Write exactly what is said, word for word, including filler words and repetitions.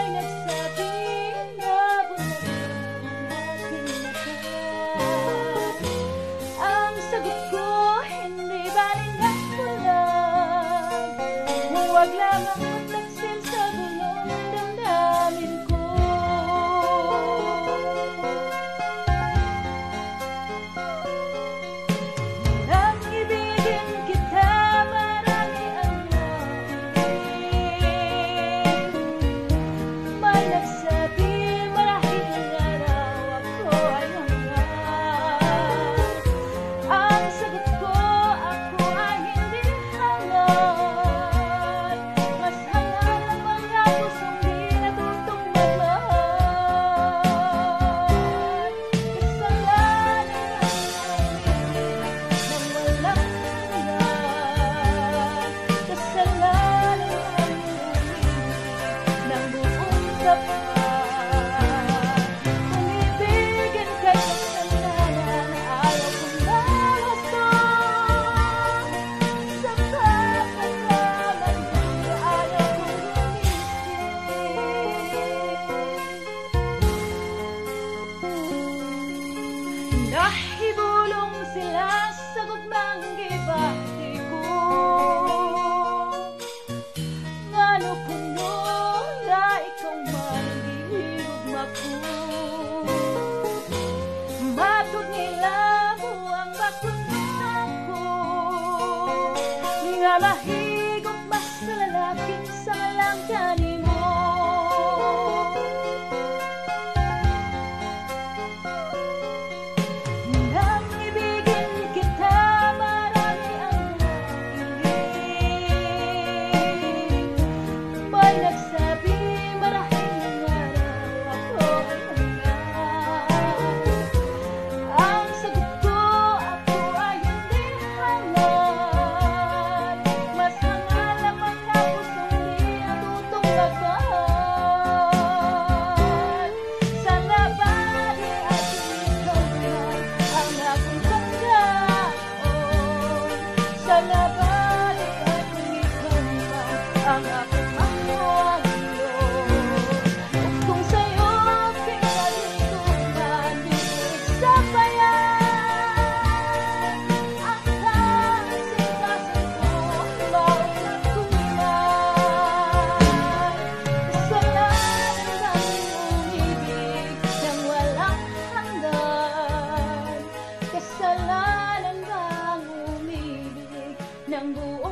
May nagsabing na bumalik ang aking mata. Ang sagot ko, hindi bali ng bulag. Huwag lamang magtaksil sa gulong damdamin ko. Nang ibigin kita, marami ang nakinig. May nagsabi, marahil ang araw ako ay hangad. Ang sagot ko, ako ay hindi hangad. Mas hangal ang mga pusong di natutong magmahal. Kasalanan ang umiibig nang walang hanggan. Kasalanan ang umiibig ng buong tapat. Kung ibigin kay kasalanan, ayaw kong mahasong. Sapat na naman di ayaw kong gumising. Nahibulong sila sa gugmang gibati ko. Ngano kuno na ikaw man gihigugma ko. Matod nila buang bakunan ko. Nga mahigop mas sa lalaking sa malangkani mo. Nang ibigin kita, marami ang nakinig. May nagsabi, marahil ang araw ako ay hangad. Ang sagot ko, ako ay hindi hangad. Mas hangal ang mga pusong di natutong magmahal. Sana ba di ating ikaw man ang aking pagkaon? Sana ba di ating ikaw man ang aking mahangyon? Kung sa'yo pinalituhan, di ko isabayan. Ang kasing-kasing ko, maunang tumiman. Kasalanan ang umibig nang walang hanggan. Kasalanan bang umibig ng buong